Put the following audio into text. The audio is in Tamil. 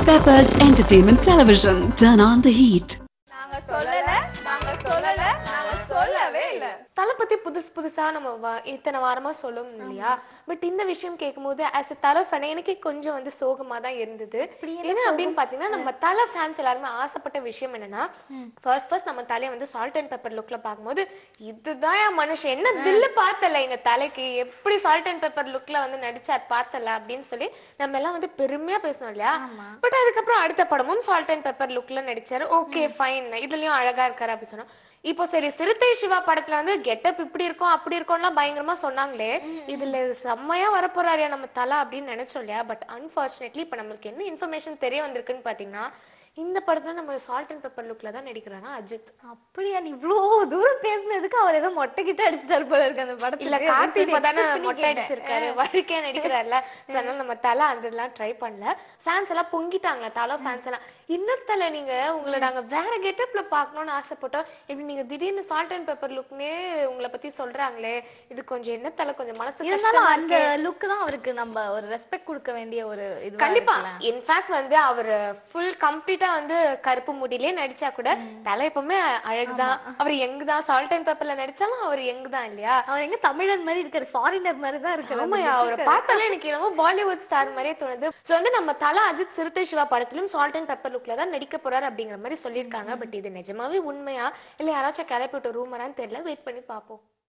Peppers Entertainment Television. Turn on the heat. நாங்க சொல்லல நாங்க சொல்லவே இல்ல. தலை பத்தி புதுசா நம்ம இத்தனை வாரமா சொல்லணும் இல்லையா? பட் இந்த விஷயம் கேட்கும்போது ஆஸ் எ தலை ஃபேன் எனக்கு கொஞ்சம் வந்து சோகமா தான் இருந்தது. ஏன்னா அப்படின்னு பாத்தீங்கன்னா நம்ம தலை ஃபேன்ஸ் எல்லாருமே ஆசைப்பட்ட விஷயம் என்னன்னா ஃபர்ஸ்ட் நம்ம தலையை வந்து சால்ட் அண்ட் பெப்பர் லுக்ல பார்க்கும்போது இதுதான் என் மனுஷன் என்ன தில்லு பார்த்தல எங்க தலைக்கு எப்படி சால்ட் அண்ட் பெப்பர் லுக்ல வந்து நடிச்சார் பார்த்தல அப்படின்னு சொல்லி நம்ம எல்லாம் வந்து பெருமையா பேசணும் இல்லையா? பட் அதுக்கப்புறம் அடுத்த படமும் சால்ட் அண்ட் பெப்பர் லுக்ல நடிச்சாரு. ஓகே ஃபைன், இதுலயும் அழகா இருக்காரு அப்படின்னு சொன்னோம். இப்போ சரி சிறுத்தை சிவா படத்துல வந்து கெட்டப் இப்படி இருக்கும் அப்படி இருக்கும்லாம் பயங்கரமா சொன்னாங்களே, இதுல செம்மையா வரப்போறாரு நம்ம தலை அப்படின்னு நினைச்சோம் இல்லையா? பட் அன்பார்ச்சுனேட்லி இப்ப நம்மளுக்கு என்ன இன்ஃபர்மேஷன் தெரிய வந்திருக்குன்னு பாத்தீங்கன்னா இந்த படத்துல நம்ம சால்ட் அண்ட் பெப்பர் லுக்ல தான் நடிக்கிறாரா அஜித். அப்படியா? நீ இவ்வளோ தூரம் பேசுனதுக்கு அவர் ஏதோ மொட்டை கிட்ட அடிச்சிட்டாரு போல இருக்கு அந்த படத்துல. இல்ல கார்த்தி இப்பதானே மொட்டை அடிச்சிருக்காரு, வழுக்கையா நடிக்கிறாருல. அதனால நம்ம தலை அதெல்லாம் ட்ரை பண்ணல. ஃபேன்ஸ் எல்லாம் பொங்கிட்டாங்க, தலை ஃபேன்ஸ் எல்லாம். இன்னும் தலை நீங்க உங்களை நாங்க வேற கெட்டப்ல பாக்கணும்னு ஆசைப்பட்டோம், இப்படி நீங்க திடீர்னு சால்ட் அண்ட் பெப்பர் லுக்னே உங்களை பத்தி சொல்றாங்களே, இது கொஞ்சம் என்ன தலை கொஞ்சம் மனசு கஷ்டமா அந்த லுக் தான் அவருக்கு நம்ம ஒரு ரெஸ்பெக்ட் கொடுக்க வேண்டிய ஒரு இது. கண்டிப்பா இன்ஃபேக்ட் வந்து அவர் ஃபுல் கம்ப்ளீட் வந்து கருப்பு முடியிலே நடிச்சா கூட தலை எப்பவுமே அழகுதான். அவர் எங்க தான் சால்ட் அண்ட் பெப்பர்ல நடிச்சாலும் அவர் எங்க தான் இல்லையா? அவர் எங்க தமிழன் மாதிரி இருக்காரு, ஃபாரினர் மாதிரி தான் இருக்காரு. ஆமாயா, அவரை பார்த்தாலே எனக்கு என்னமோ பாலிவுட் ஸ்டார் மாதிரியே தோணுது. சோ வந்து நம்ம தலை அஜித் சிறுத்தை சிவா படத்திலும் சால்ட் அண்ட் பெப்பர் லுக்ல தான் நடிக்க போறாரு அப்படிங்கிற மாதிரி சொல்லியிருக்காங்க. பட் இது நிஜமாவே உண்மையா இல்ல யாராச்சும் கிளப்பிட்டு ரூமரான்னு தெரியல, வெயிட் பண்ணி பார்ப்போம்.